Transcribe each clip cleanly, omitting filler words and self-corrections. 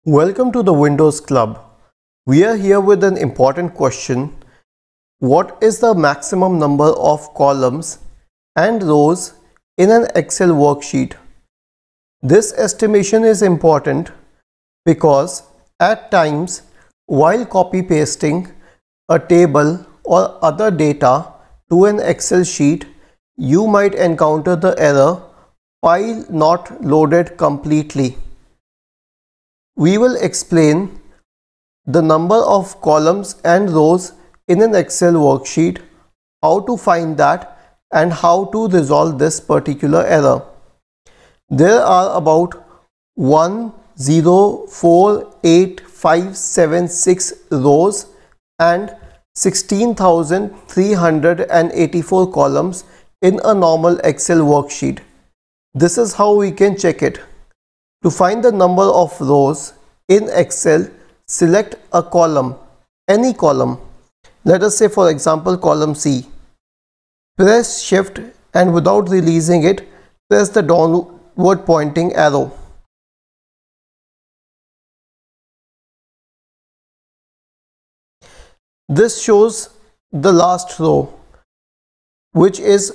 Welcome to the Windows Club. We are here with an important question. What is the maximum number of columns and rows in an Excel worksheet? This estimation is important because at times while copy pasting a table or other data to an Excel sheet, you might encounter the error file not loaded completely. We will explain the number of columns and rows in an Excel worksheet, how to find that and how to resolve this particular error. There are about 10,4,8,576 rows and 16,384 columns in a normal Excel worksheet. This is how we can check it. To find the number of rows in Excel, select a column, any column. Let us say for example column C. Press Shift and without releasing it, press the downward pointing arrow. This shows the last row, which is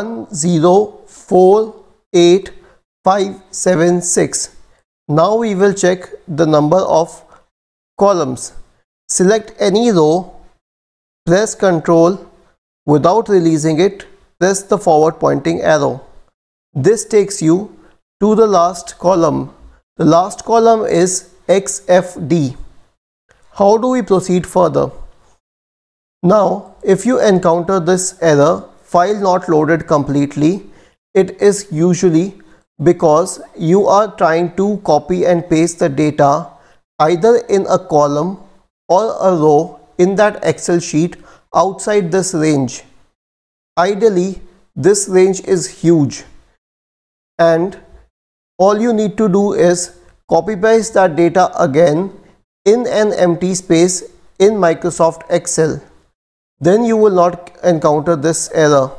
10,4,8,576. Now we will check the number of columns. Select any row, press Ctrl, without releasing it, press the forward pointing arrow. This takes you to the last column. The last column is XFD. How do we proceed further? Now, if you encounter this error, file not loaded completely, it is usually because you are trying to copy and paste the data either in a column or a row in that Excel sheet outside this range. Ideally, this range is huge and all you need to do is copy paste that data again in an empty space in Microsoft Excel. Then you will not encounter this error.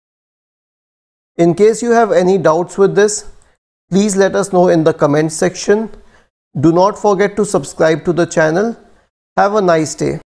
In case you have any doubts with this, please let us know in the comment section. Do not forget to subscribe to the channel. Have a nice day.